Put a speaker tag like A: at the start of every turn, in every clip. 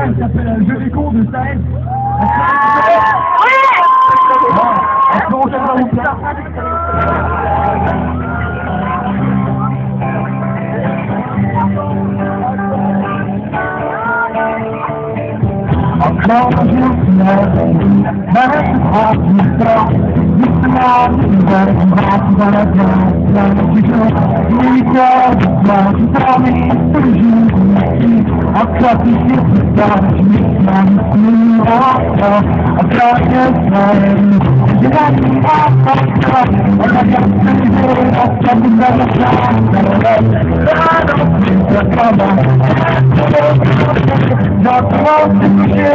A: elle s'appelle Je vais con de Sahel. Est-ce qu'on va vous plaire? Encore un jour qui lève, ma reste droite du sort, justement, dans la glace, dans le pigeon, l'unitaire de toi, qui dormait tous les jours, encore plus sur ce temps, je me sens encore, encore que seul, j'ai la vie encore, on a bien celui-là, on s'en fout de la place, j'entends se toucher.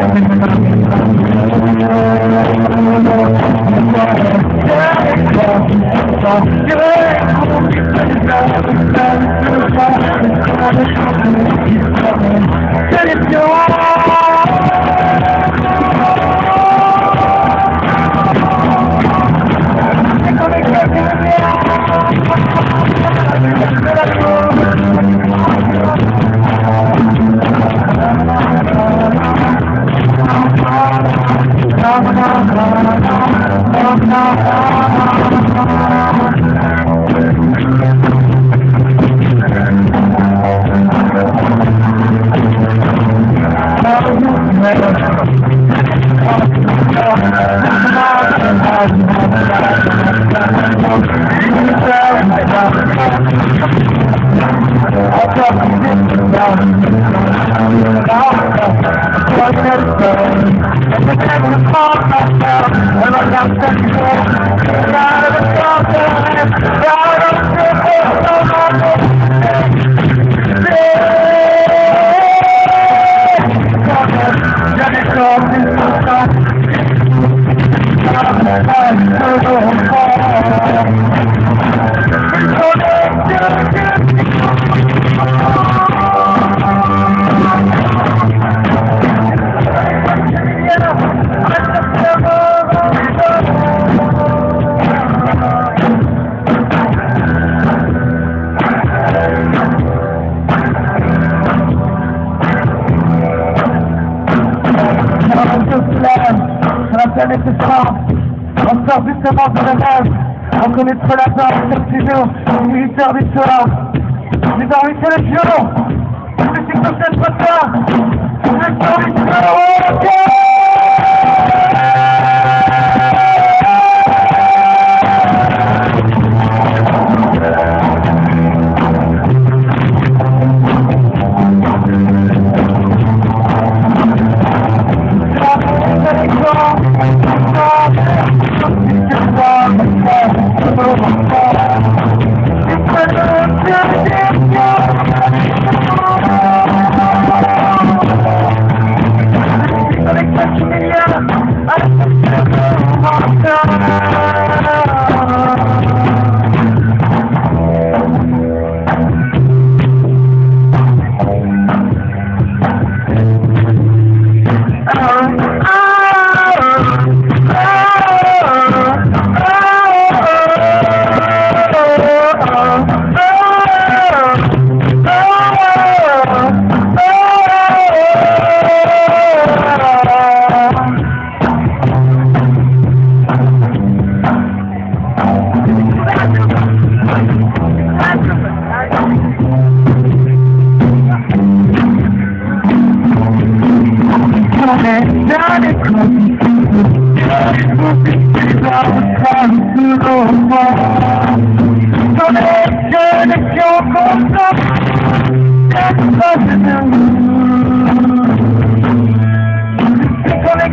A: On sort justement de la nage, on connaît trop la part de ce jour, 8h du soir. J'ai dormi sur le violon, je me suis couché le soir, j'ai dormi sur le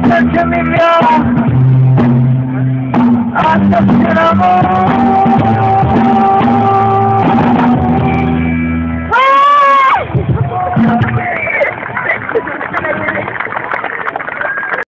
A: Hasta